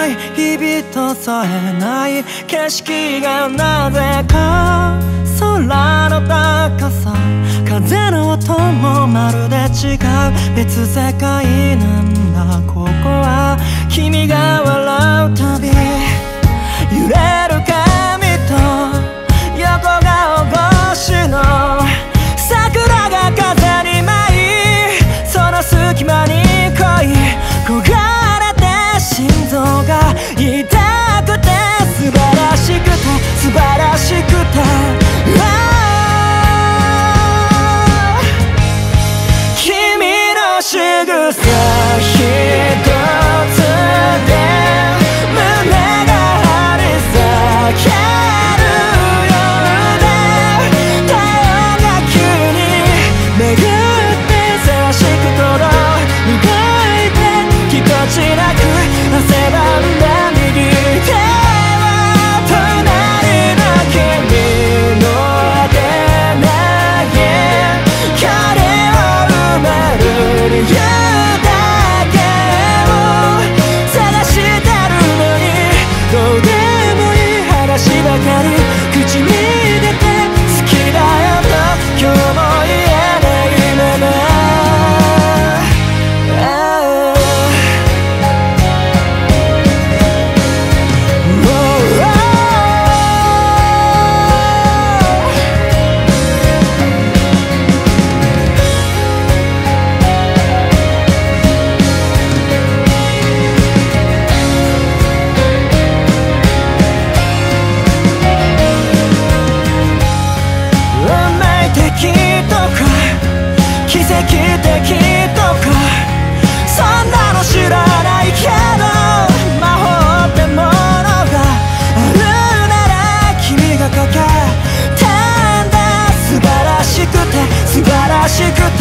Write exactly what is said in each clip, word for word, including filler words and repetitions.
ない日々とさえない景色がなぜか空の高さ風の音もまるで違う別世界なんだここは君が笑うたび揺れる髪と横顔越しの桜が風に舞いその隙間に恋焦がれて心臓が痛くて素晴らしくて素晴らしくて君の仕草一つで胸が張り裂けるようで太陽が急に巡ってせわしくこの動いてぎこちなく汗ばんだ右手は隣の君の当てない距離を埋める理由だけを探してるのにどうでもいい話ばかり口に出て好きだよと今日も言えないまま奇跡的とかそんなの知らないけど魔法ってものがあるなら君がかけてんだ素晴らしくて素晴らしくて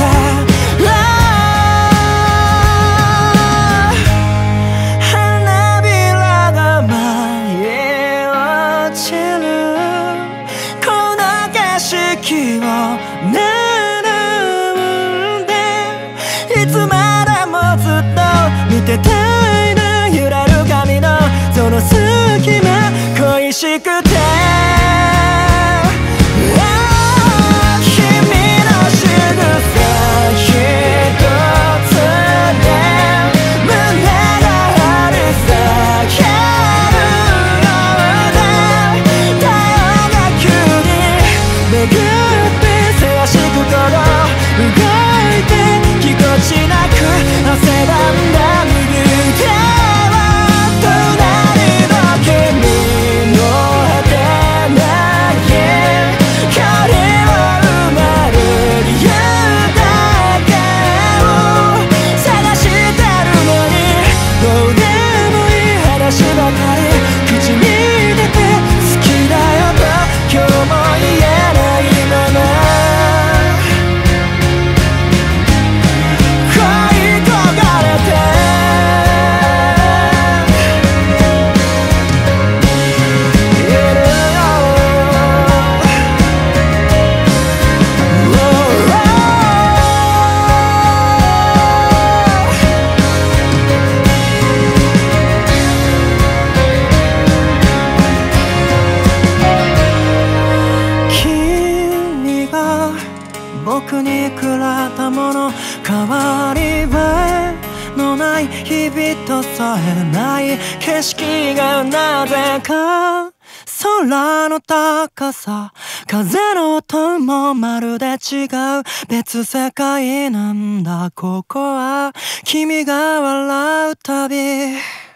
花びらが舞い落ちるこの景色をねいつまでもずっと見てたいな揺れる髪のその隙間恋しくて君の仕草一つで胸が張り裂けるようで太陽が急に巡ってせわしくこの動いてぎこちなく汗ばんだ右手は隣の君の果てない距離を埋める理由だけを探してるのにどうでもいい話ばかり口に出て好きだよと今日も言えないまま僕にくれたもの変わり映えのない日々とさえない景色がなぜか空の高さ風の音もまるで違う別世界なんだここは君が笑うたび